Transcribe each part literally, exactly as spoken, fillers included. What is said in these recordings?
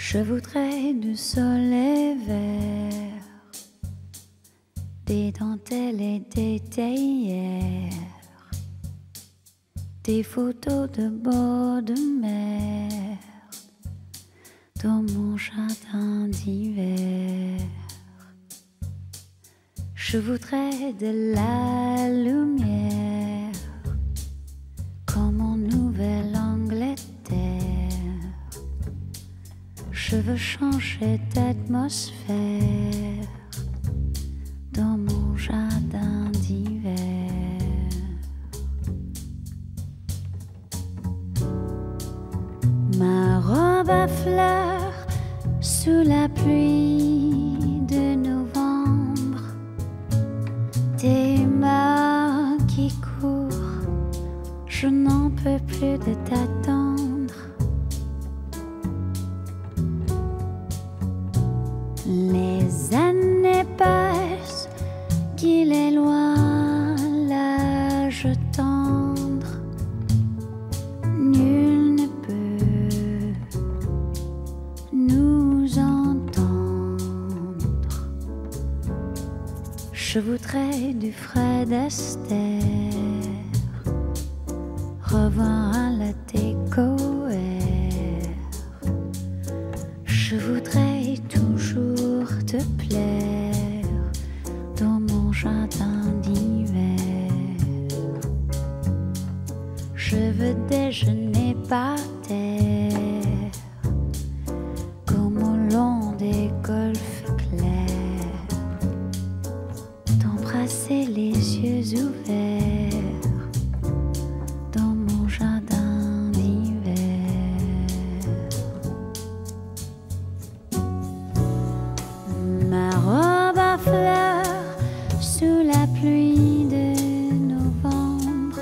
Je voudrais du soleil vert, des dentelles et des théières, des photos de bord de mer dans mon jardin d'hiver. Je voudrais de la lumière comme en Nouvelle-Angleterre. Je veux changer d'atmosphère dans mon jardin d'hiver. Ma robe à fleurs sous la pluie de novembre, tes mains qui courent, je n'en peux plus de t'attendre. Les années passent, qu'il est loin l'âge tendre. Nul ne peut nous entendre. Je voudrais du Fred Astaire, revoir un latte coeur. Je voudrais toujours te plaire dans mon jardin d'hiver. Je veux déjeuner par terre comme au long des golfes clairs, t'embrasser les yeux ouverts dans mon jardin d'hiver. Ma robe à fleurs sous la pluie de novembre,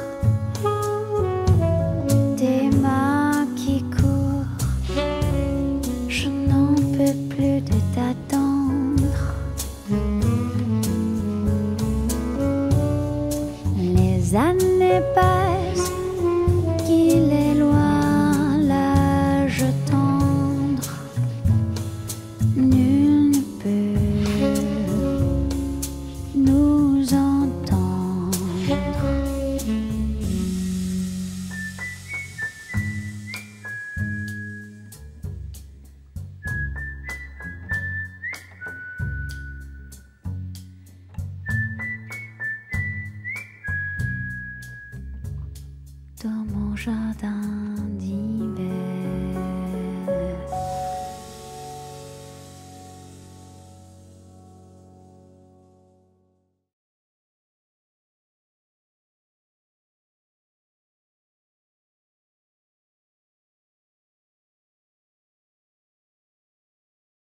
tes mains qui courent, je n'en peux plus de t'attendre. Les années passent, qu'il est loin l'âge tendre. Nul ne peut nous entendre. Dans mon jardin d'hiver.